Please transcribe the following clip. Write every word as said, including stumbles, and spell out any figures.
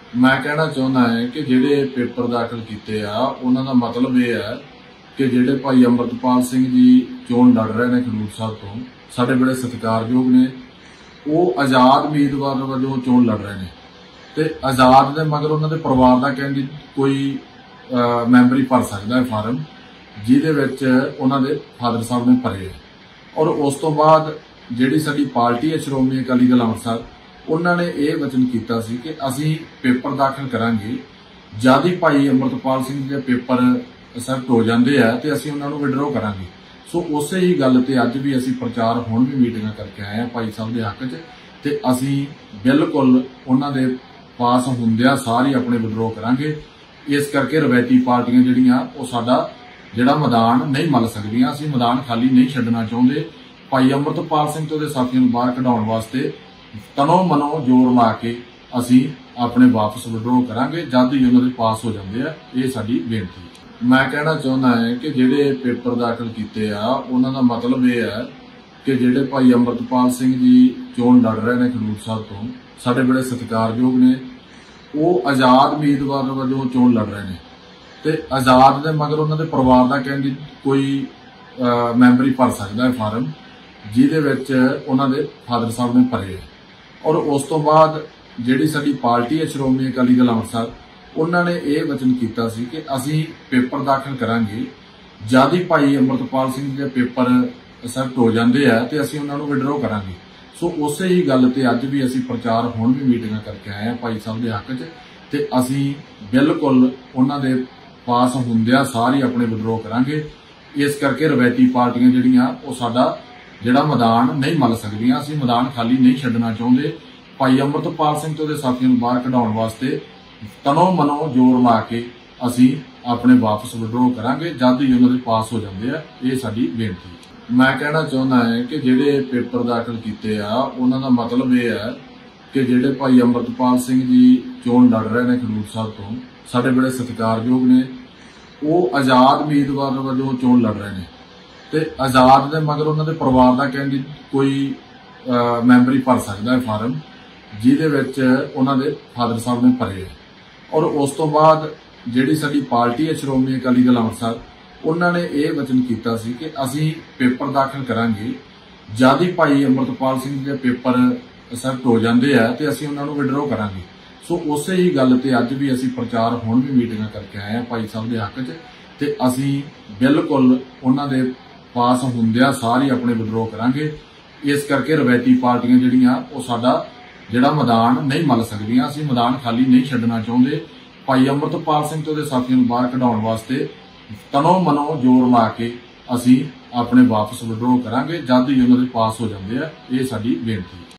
मैं कहना चाहुंदा है कि जिहड़े पेपर दाखिल कीते आ उन्हां दा मतलब यह है कि जिहड़े भाई अमृतपाल सिंह जी चोण लड़ रहे हैं खडूर साहब तो साडे बड़े सत्कारयोग ने वो आज़ाद उम्मीदवार वजों चोण लड़ रहे हैं ते आज़ाद दे मगर उन्हां दे परिवार दा कहंदी कोई मैंबर ही भर सकदा है फार्म जिहदे विच उन्हां दे फादर साहब ने भरे है। और उस तो बाद जिहड़ी साडी पार्टी है श्रोमणी अकाली दल अंमृतसर उन्होंने ये वचन किया सी कि असी पेपर दाखिल करांगे जद ही भाई अमृतपाल सिंह के पेपर सैक्ट हो जाते हैं तो असी उन्होंने विड्रॉ करांगे। सो उस ही गल ते अज भी असी प्रचार हुण भी मीटिंग करके आए हैं भाई साहब के हक च ते असी बिल्कुल उन्होंने पास हुंदिया सारी अपने विड्रॉ करांगे। इस करके रवायती पार्टियां जिहड़ियां वो साडा जिहड़ा मैदान नहीं मल सकदियां, असी मैदान खाली नहीं छड्डना चाहुंदे। भाई अमृतपाल सिंह ते उहदे साथियों नूं बाहर कढाउण वास्ते तनो मनो जोर ला के असी अपने वापस विड्रॉ करांगे जद ही उन्होंने पास हो जाते हैं। ये साडी बेनती है। मैं कहना चाहुंदा है कि जिहड़े पेपर दाखिल कीते आ उन्हां दा मतलब यह है कि जिहड़े भाई अमृतपाल सिंह जी चोण लड़ रहे हैं खडूर साहब तो साडे बड़े सत्कारयोग ने वो आज़ाद उम्मीदवार वजों चोण लड़ रहे हैं ते आज़ाद दे मगर उन्हां दे परिवार दा कहंदी कोई मैंबर ही भर सकदा है फार्म जिहदे विच उन्हां दे फादर साहब ने भरे है। और उस तो बाद जिहड़ी साडी पार्टी है श्रोमणी अकाली दल अंमृतसर उन्होंने ये वचन किया सी कि असी पेपर दाखिल करांगे जद ही भाई अमृतपाल सिंह के पेपर सैक्ट हो जाते हैं तो असी उन्होंने विड्रॉ करांगे। सो उस ही गल ते अज भी असी प्रचार हुण भी मीटिंग करके आए हैं भाई साहब के हक च ते असी बिल्कुल उन्होंने पास हुंदिया सारी अपने विड्रॉ करांगे। इस करके रवायती पार्टियां जिहड़ियां वो साडा जिहड़ा मैदान नहीं मल सकदियां, असी मैदान खाली नहीं छड्डना चाहुंदे। भाई अमृतपाल सिंह ते उहदे साथियों नूं बाहर कढाउण वास्ते तनो मनो जोर ला के असी अपने वापस विड्रॉ करांगे जद ही उन्होंने पास हो जाते हैं। ये साडी बेनती है। मैं कहना चाहुंदा है कि जिहड़े पेपर दाखिल कीते आ उन्हां दा मतलब यह है कि जिहड़े भाई अमृतपाल सिंह जी चोण लड़ रहे हैं खडूर साहब तो साडे बड़े सत्कारयोग ने वो आज़ाद उम्मीदवार वजों चोण लड़ रहे हैं ते आज़ाद दे मगर उन्होंने परिवार का कहंदी कोई मैंबर ही भर सकदा है फार्म जिहदे विच उन्हां दे फादर साहब ने भरे है। और उस तो बाद जिहड़ी साडी पार्टी है श्रोमणी अकाली दल अंमृतसर उन्होंने ये वचन किया सी कि असी पेपर दाखिल करांगे जद ही भाई अमृतपाल सिंह के पेपर सैक्ट हो जाते हैं तो असी उन्होंने विड्रॉ करांगे। सो उस ही गल ते अज भी असी प्रचार हुण भी मीटिंग करके आए हैं भाई साहब के हक च ते असी बिल्कुल उन्होंने पास हुंदिया सारी अपने विड्रॉ करांगे। इस करके रवायती पार्टियां जिहड़ियां वो साडा जिहड़ा मैदान नहीं मल सकदियां, असी मैदान खाली नहीं छड्डना चाहुंदे। भाई अमृतपाल सिंह ते उहदे साथियों नूं बाहर कढाउण वास्ते तनो मनो जोर ला के असी अपने वापस विड्रॉ करांगे जद ही उन्होंने पास हो जाते हैं। ये साडी बेनती है।